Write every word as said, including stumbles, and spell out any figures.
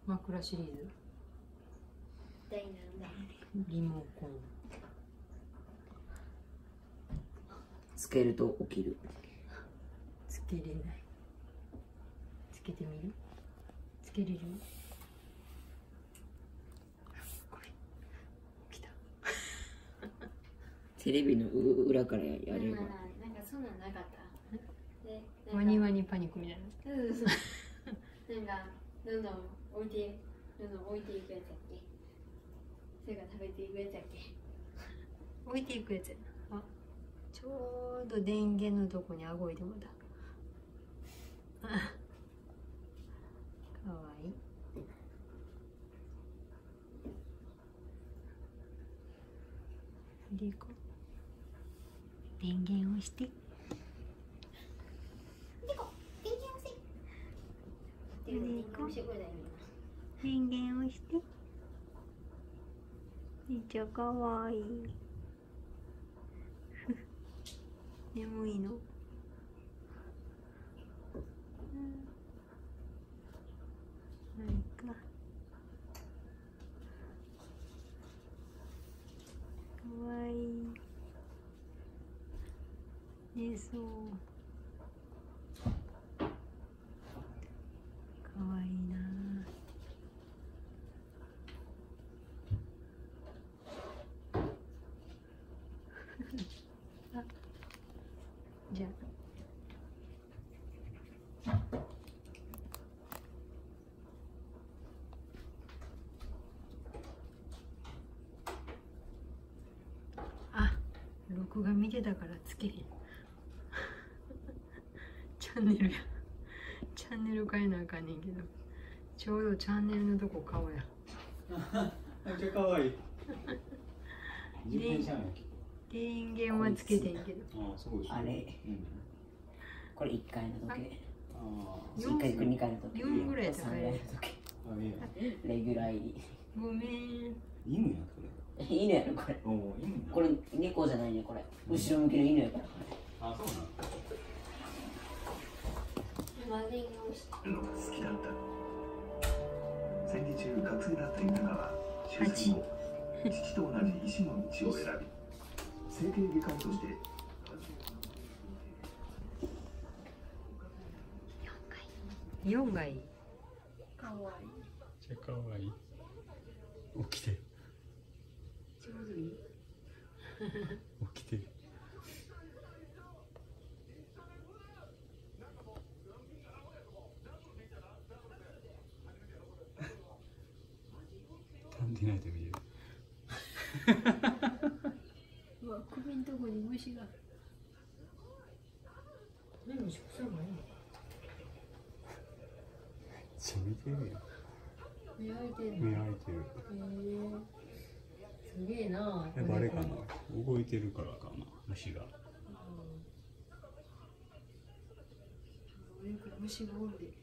枕シリーズ。 第何弾？ リモコン。 つけると起きる。 つけれない。つけてみる？つけれる？これ起きた。 テレビの裏からやれば。 なんかそんなんなかった。で、 ワニワニパニックみたいな。 そうそうそう。なんかどんどん置いてどんどん置いていくやつやっけ。それから食べていくやつやっけ。 置いていくやつやな。あ、ちょうど電源のとこにあごいてもだ。かわいい。でこ電源を押して。 でこ電源押せ。電源押してこれだよ。 電源を押して。めっちゃかわいい。眠いの。うん。なんか。かわいい。寝そう。かわいいな。あ、じゃあ。あ、録画見てたからつけへん。チャンネルや。チャンネル変えなあかんねんけど。ちょうどチャンネルのとこ顔や。 めっちゃ可愛い。 電源はつけてんけど。 ああ、そうです。 あれ、 うん、 これいっかいの時計。 ああ、 いっかいとにかいの時計。 よんぐらい高い。 さんがいの時計。 あ、いいや。 レギュラー入り。 ごめん。 犬やこれ。 犬やろこれ。 おお、犬。 これ猫じゃないねこれ。後ろ向きの犬やから。 あ、そうなん。 今電源押して。 のが好きだった。戦時中学生だった豊は終戦後父と同じ医師の道を選び整形外科医としてよんがいい。 かわいい。 めっちゃ可愛い。起きてる。 ちょうどいい。 起きてる。探偵ないと見る。 うわ、首んとこに虫が。何も食さないの。 めっちゃ見てるやん。 目開いてる。 目開いてる。 へえ。すげえな。 やっぱあれかな。動いてるからかな。虫が。 うん。虫がおるで。